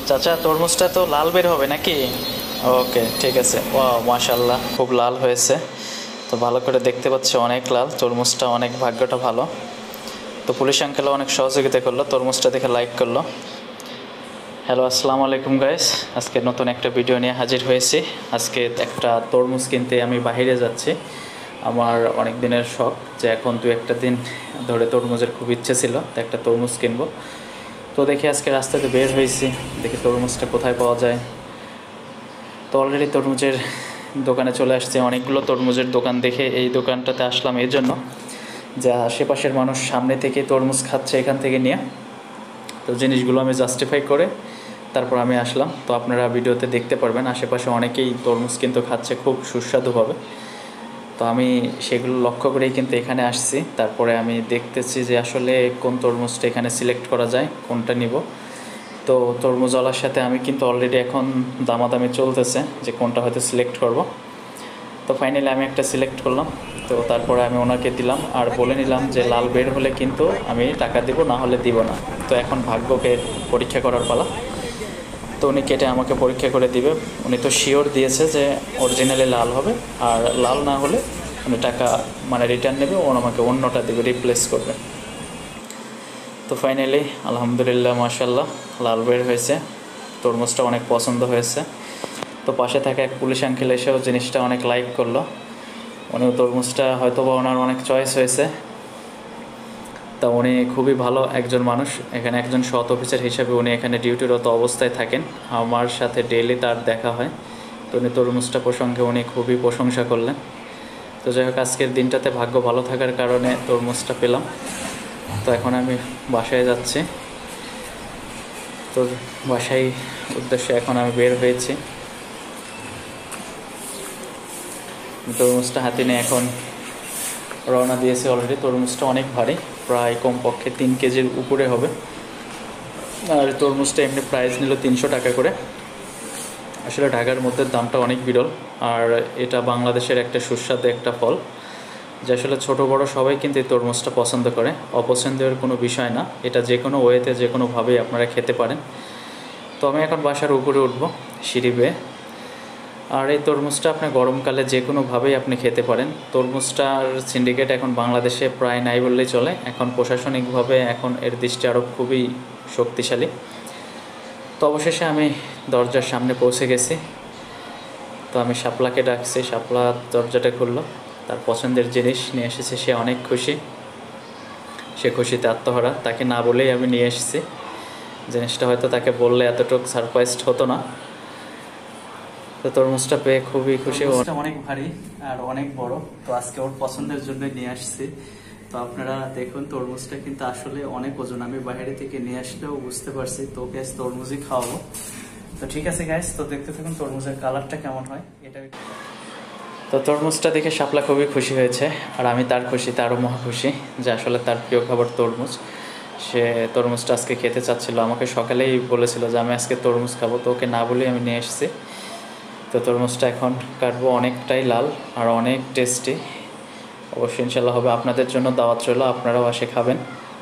চাচা তরমুজটা তো লাল বের হবে নাকি? ওকে, ঠিক আছে। ওয়াও, মাশাআল্লাহ, খুব লাল হয়েছে। তো ভালো করে দেখতে পাচ্ছি অনেক লাল তরমুজটা, অনেক ভাগ্যটা ভালো। তো পুলিশ আঙ্কেলও অনেক সহযোগিতা করলো, তরমুজটা দেখে লাইক করলো। হ্যালো, আসসালামু আলাইকুম গাইস। আজকে নতুন একটা ভিডিও নিয়ে হাজির হয়েছি। আজকে একটা তরমুজ কিনতে আমি বাইরে যাচ্ছি। আমার অনেক দিনের শখ যে এখন দু একটা দিন ধরে তরমুজের খুব ইচ্ছে ছিল, তো একটা তরমুজ কিনবো। তো দেখি আজকে রাস্তাতে বের হয়েছি, দেখি তরমুজটা কোথায় পাওয়া যায়। তো অলরেডি তরমুজের দোকানে চলে আসছে। অনেকগুলো তরমুজের দোকান দেখে এই দোকানটাতে আসলাম এই জন্য যে আশেপাশের মানুষ সামনে থেকে তরমুজ খাচ্ছে এখান থেকে নিয়ে, তো জিনিসগুলো আমি জাস্টিফাই করে তারপর আমি আসলাম। তো আপনারা ভিডিওতে দেখতে পারবেন আশেপাশে অনেকেই তরমুজ কিন্তু খাচ্ছে খুব সুস্বাদুভাবে। তো আমি সেগুলো লক্ষ্য করেই কিন্তু এখানে আসছি। তারপরে আমি দেখতেছি যে আসলে কোন তরমুজটা এখানে সিলেক্ট করা যায়, কোনটা নিব। তো তরমুজওয়ালার সাথে আমি কিন্তু অলরেডি এখন দামাদামি চলতেছে যে কোনটা হয়তো সিলেক্ট করব। তো ফাইনালি আমি একটা সিলেক্ট করলাম। তো তারপরে আমি ওনাকে দিলাম আর বলে নিলাম যে লাল বের হলে কিন্তু আমি টাকা দিব, না হলে দিব না। তো এখন ভাগ্যকে পরীক্ষা করার পালা। তো উনি কেটে আমাকে পরীক্ষা করে দিবে। উনি তো শিওর দিয়েছে যে অরিজিনালি লাল হবে, আর লাল না হলে উনি টাকা মানে রিটার্ন নেবে, ও আমাকে অন্যটা দেবে, রিপ্লেস করবে। তো ফাইনালি আলহামদুলিল্লাহ, মাশাআল্লাহ, লাল বের হয়েছে। তরমুজটা অনেক পছন্দ হয়েছে। তো পাশে থাকা এক পুলিশ আঙ্কেল এসেও জিনিসটা অনেক লাইক করলো। উনি তরমুজটা হয়তো বা ওনার অনেক চয়েস হয়েছে। তা উনি খুবই ভালো একজন মানুষ, এখানে একজন সৎ অফিসার হিসেবে উনি এখানে ডিউটিরত অবস্থায় থাকেন। আমার সাথে ডেইলি তার দেখা হয়। তো উনি তরমুজটা প্রসঙ্গে উনি খুবই প্রশংসা করলেন। তো যাই হোক, আজকের দিনটাতে ভাগ্য ভালো থাকার কারণে তরমুজটা পেলাম। তো এখন আমি বাসায় যাচ্ছি। তো বাসায় উদ্দেশ্যে এখন আমি বের হয়েছি। তরমুজটা হাতে নিয়ে এখন রওনা দিয়েছি অলরেডি। তরমুজটা অনেক ভারী, প্রায় কমপক্ষে 3 কেজির উপরে হবে। আর তরমুজটা এমনি প্রাইস নিল 300 টাকা করে। আসলে ঢাকার মধ্যে দামটা অনেক বিরল, আর এটা বাংলাদেশের একটা সুস্বাদু একটা ফল, যে আসলে ছোটো বড়ো সবাই কিন্তু এই তরমুজটা পছন্দ করে। অপছন্দের কোনো বিষয় না, এটা যে কোনো ওয়েতে যে কোনোভাবেই আপনারা খেতে পারেন। তো আমি এখন বাসার উপরে উঠবো সিঁড়ি বেয়ে। আর এই তরমুজটা আপনি গরমকালে যে কোনোভাবেই আপনি খেতে পারেন। তরমুজটার সিন্ডিকেট এখন বাংলাদেশে প্রায় নাই বললেই চলে। এখন প্রশাসনিকভাবে এখন এর দৃষ্টি আরও খুবই শক্তিশালী। তো অবশেষে আমি দরজার সামনে পৌঁছে গেছি। তো আমি শাপলাকে ডাকছি, শাপলা দরজাটা খুললো। তার পছন্দের জিনিস নিয়ে এসেছে, সে অনেক খুশি, সে খুশিতে আত্মহারা। তাকে না বলেই আমি নিয়ে এসেছি জিনিসটা, হয়তো তাকে বললে এতটুকু সারপ্রাইজড হতো না। তো তরমুজটা পেয়ে খুবই খুশি। অনেক ভারী আর অনেক বড়, তো আজকে ওর পছন্দের জন্য নিয়ে আসছি। তো আপনারা দেখুন, তরমুজটা কিন্তু আসলে অনেক ওজন। আমি বাইরে থেকে নিয়ে আসলেও বুঝতে পারছি। তো ওকে তরমুজই খাওয়াবো। তো ঠিক আছে গাইস, তো দেখতে থাকুন তরমুজের কালারটা কেমন হয় এটা। তো তরমুজটা দেখে শাপলা খুবই খুশি হয়েছে, আর আমি তার খুশিতে আরও মহা খুশি যে আসলে তার প্রিয় খাবার তরমুজ। সে তরমুজটা আজকে খেতে চাচ্ছিল, আমাকে সকালেই বলেছিল যে আমি আজকে তরমুজ খাবো। তো ওকে না বলেই আমি নিয়ে এসেছি। তো তরমুজটা এখন কাটবো, অনেকটাই লাল আর অনেক টেস্টি। অবশ্যই ইনশাল্লাহ হবে। আপনাদের জন্য দাওয়াত রইল, আপনারাও আসে খাবেন।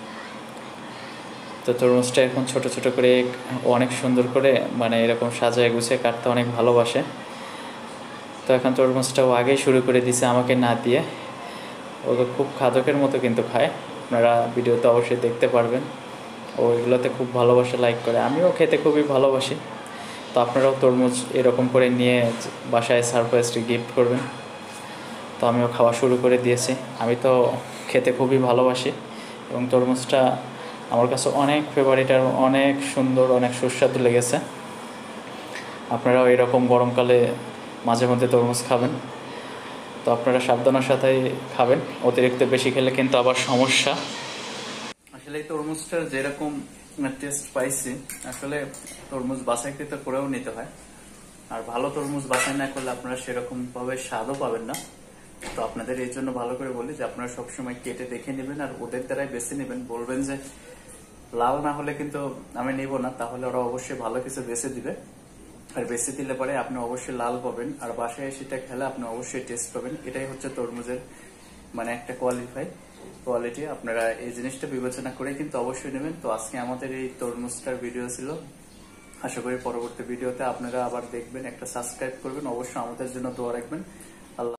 তো তরমুজটা এখন ছোট ছোট করে অনেক সুন্দর করে মানে এরকম সাজায় গুছিয়ে কাটতে অনেক ভালোবাসে। তো এখন তরমুজটাও আগেই শুরু করে দিছে আমাকে না দিয়ে। ও তো খুব খাদকের মতো কিন্তু খায়, আপনারা ভিডিওতে অবশ্যই দেখতে পারবেন। ও এগুলোতে খুব ভালোবাসে, লাইক করে। আমিও খেতে খুবই ভালোবাসি। তো আপনারাও তরমুজ এরকম করে নিয়ে বাসায় সারপ্রাইজটি গিফট করবেন। তো আমিও খাওয়া শুরু করে দিয়েছি। আমি তো খেতে খুবই ভালোবাসি এবং তরমুজটা আমার কাছে অনেক ফেভারিট আর অনেক সুন্দর, অনেক সুস্বাদু লেগেছে। আপনারাও এরকম গরমকালে মাঝে মধ্যে তরমুজ খাবেন। তো আপনারা সাবধানের সাথেই খাবেন, অতিরিক্ত বেশি খেলে কিন্তু আবার সমস্যা। আসলে এই তরমুজটার যেরকম টেস্ট পাইছি, আসলে তরমুজ বাছাইকৃত করেও নিতে হয়। আর ভালো তরমুজ বাছাই না করলে আপনারা সেরকম ভাবে স্বাদও পাবেন না। তো আপনাদের এই জন্য ভালো করে বলি যে আপনারা সবসময় কেটে দেখে নেবেন আর ওদের দ্বারাই বেছে নেবেন। বলবেন যে লাল না হলে কিন্তু আমি নিব না, তাহলে ওরা অবশ্যই ভালো কিছু বেছে দিবে। আর বেছে দিলে পরে আপনি অবশ্যই লাল পাবেন, আর বাসায় সেটা খেলে আপনি অবশ্যই টেস্ট পাবেন। এটাই হচ্ছে তরমুজের মানে একটা কোয়ালিটি। আপনারা এই জিনিসটা বিবেচনা করে কিন্তু অবশ্যই নেবেন। তো আজকে আমাদের এই তরমুজটার ভিডিও ছিল। আশা করি পরবর্তী ভিডিওতে আপনারা আবার দেখবেন, একটা সাবস্ক্রাইব করবেন, অবশ্যই আমাদের জন্য দোয়া রাখবেন।